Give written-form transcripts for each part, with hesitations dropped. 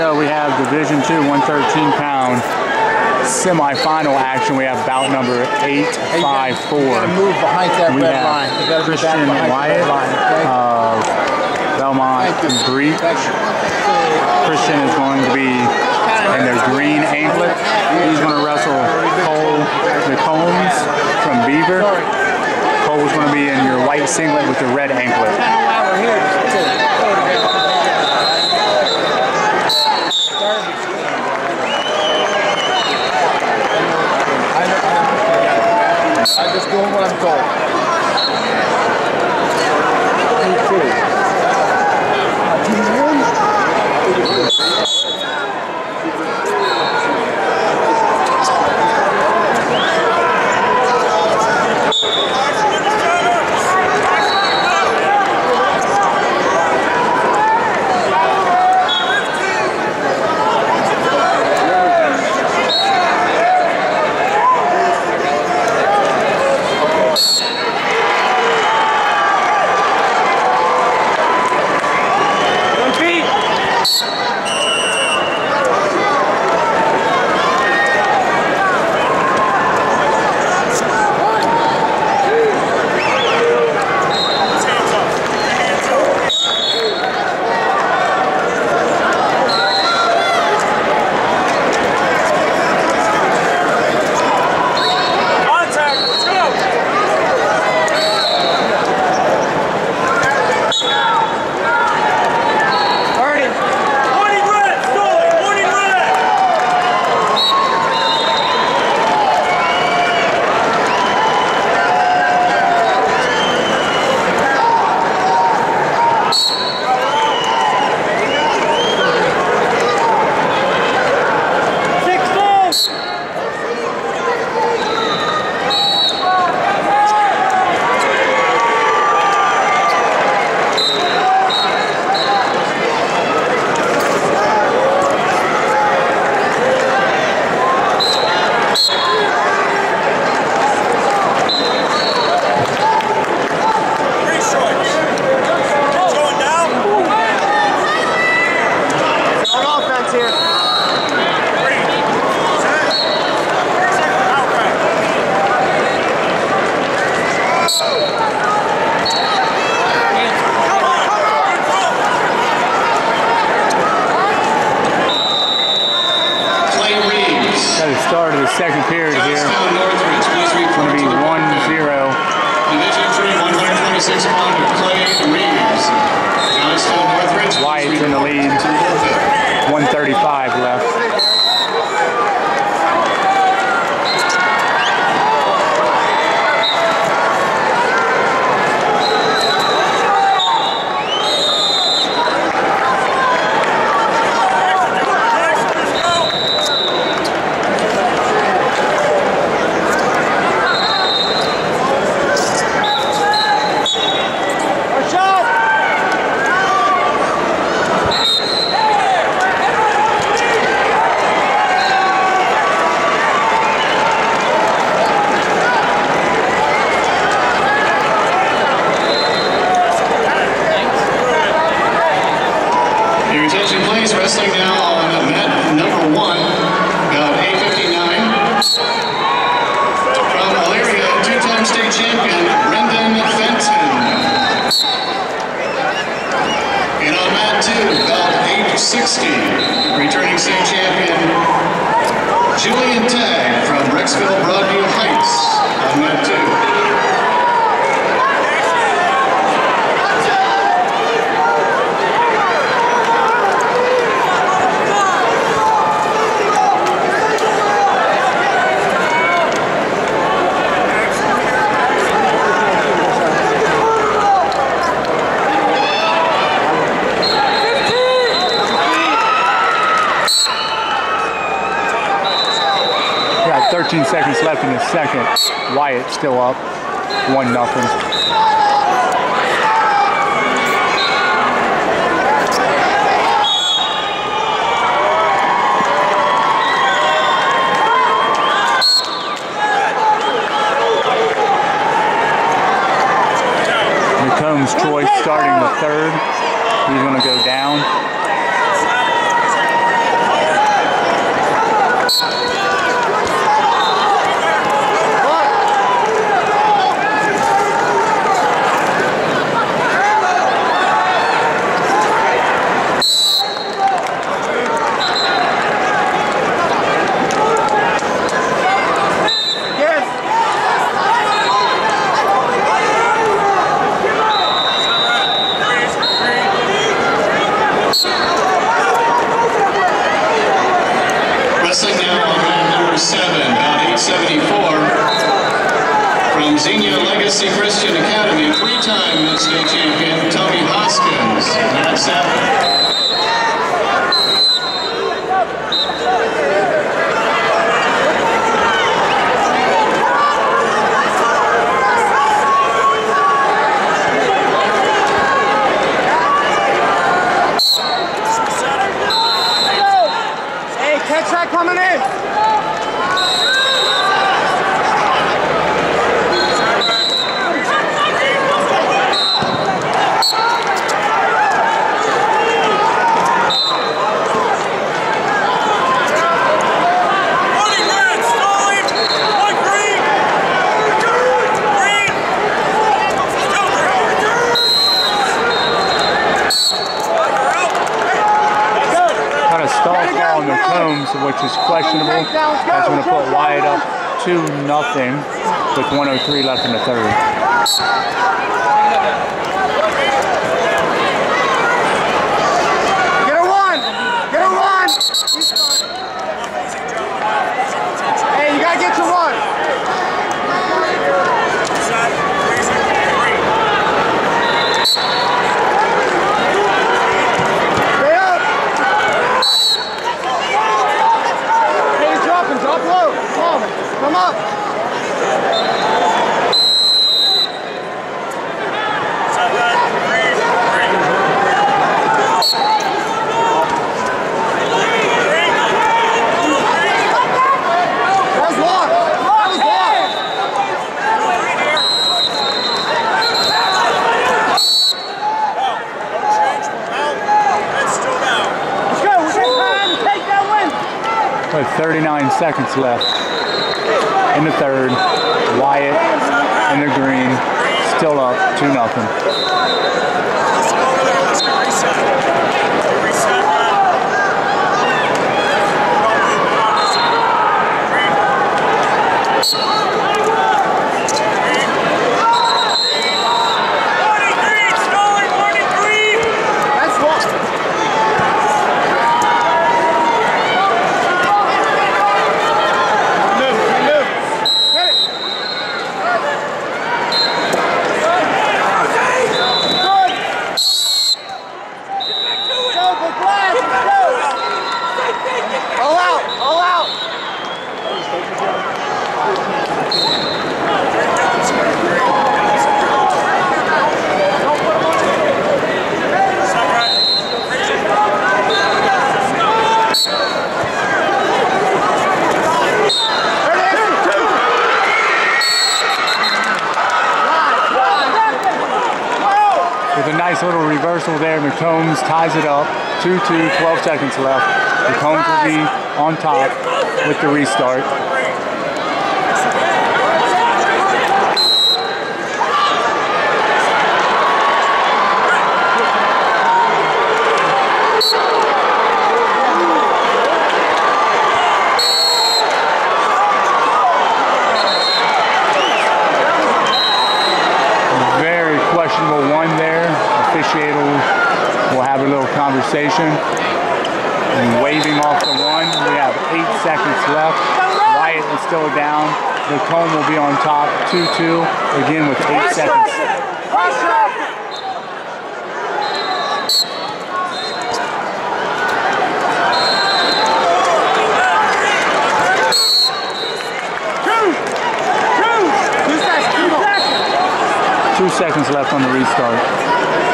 we have Division II 113-pound semifinal action. We have bout number 854. You gotta move behind that we red have line. You gotta Christian Wyatt, Belmont Greek. Christian is going to be in the green anklet. He's going to wrestle Cole McCombs from Beaver. Cole's going to be in your white singlet with the red anklet. I'm just doing what I'm told. Start of the second period here. It's going to be 1-0. Division III 126-pounder Clay Reeves. Johnstown Northridge. Wyatt's in the lead. 1:35 left. Wrestling now on mat number 1, about 8:59. From Elyria, two-time state champion Brendan Fenton. And on mat 2, about 8:60, returning state champion Julian Tagg from Rexville Broadview Heights on mat 2. Got 13 seconds left in the second. Wyatt still up, 1-0. McCombs choice starting the third. He's going to go down. number 7, about 874. From Xenia Legacy Christian Academy, 3-time state champion Tony Hoskins, mat 7. Coming in! On the Combs, which is questionable. That's going to put Wyatt up 2-0 with 1:03 left in the third. Get a one! Get a one! Hey, you gotta get your one! Come up! With 39 seconds left in the third. Wyatt in the green, still up 2-0. All out! 2-2, 12 seconds left. The Combs will be on top with the restart. Very questionable one there. Officiator will have a little conversation and waving off the one. We have 8 seconds left. Wyatt is still down. The Comb will be on top, 2-2, again with 8 seconds. Two seconds left on the restart.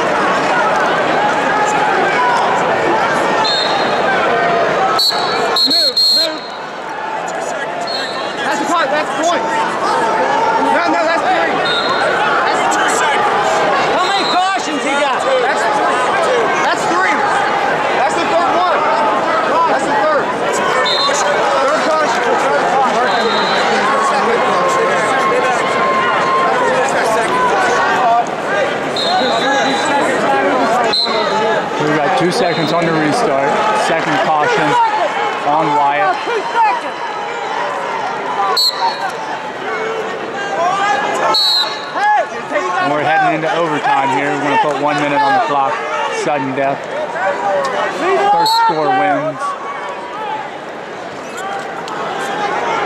That's point. No, that's 3. That's 2 seconds. How many cautions he got? That's 3. That's 3. That's the third one. That's the third. Third caution. We've got 2 seconds on the restart. Second caution on Wyatt. 2 seconds. And we're heading into overtime here. We're going to put 1 minute on the clock. Sudden death. First score wins.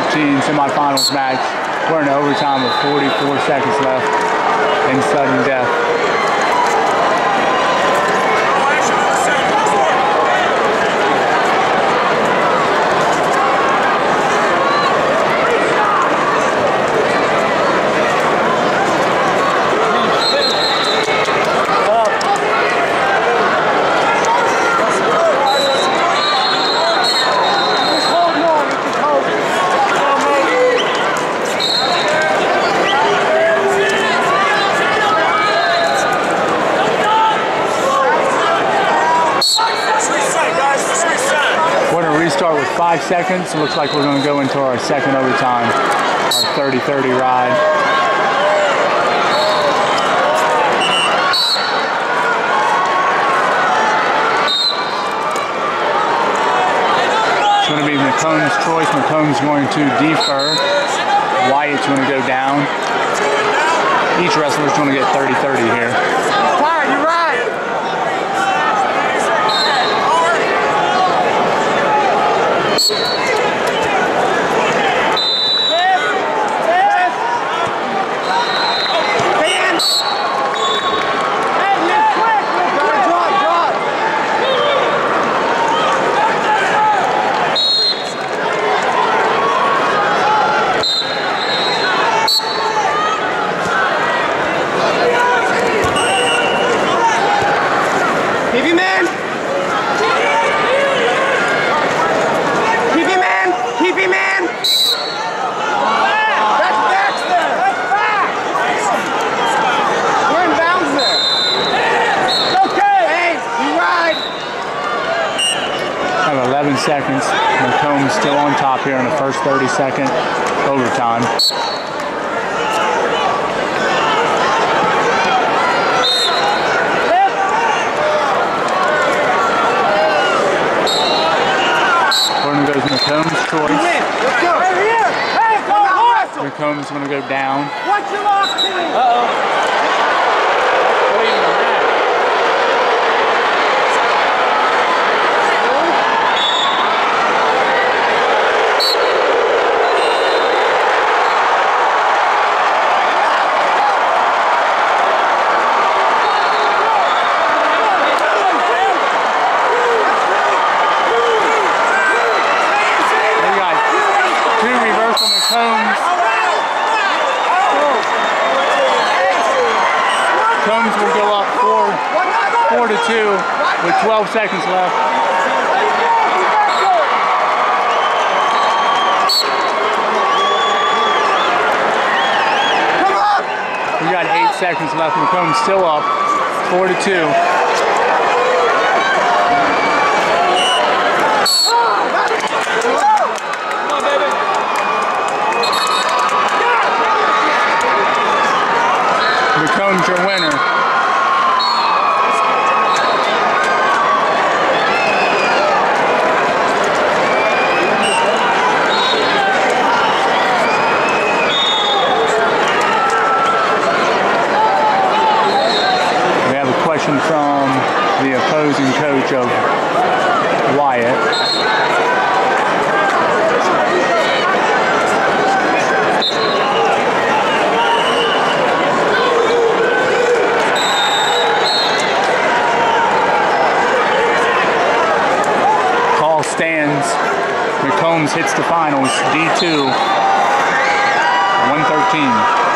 115 semifinals match. We're in overtime with 44 seconds left in sudden death. We're going to restart with 5 seconds. It looks like we're going to go into our second overtime, our 30-30 ride. It's going to be McComb's choice. McComb's going to defer. Wyatt's going to go down. Each wrestler's going to get 30-30 here. Tired, you're right. Keep him in! Keep him in! Keep him in! That's Baxter! That's back! We're in bounds there. It's okay! Hey, you ride! Have 11 seconds. McComb's still on top here in the first 30-second overtime. Goes McComb's choice. Let's go! Right here! Hey, go hustle! McComb's going to go down. What's your lock team? Combs will go up 4-2 with 12 seconds left. We got 8 seconds left. McComb's still up 4-2. McComb's your winner. We have a question from the opposing coach of Wyatt. Stands. McCombs hits the finals. D2. 113.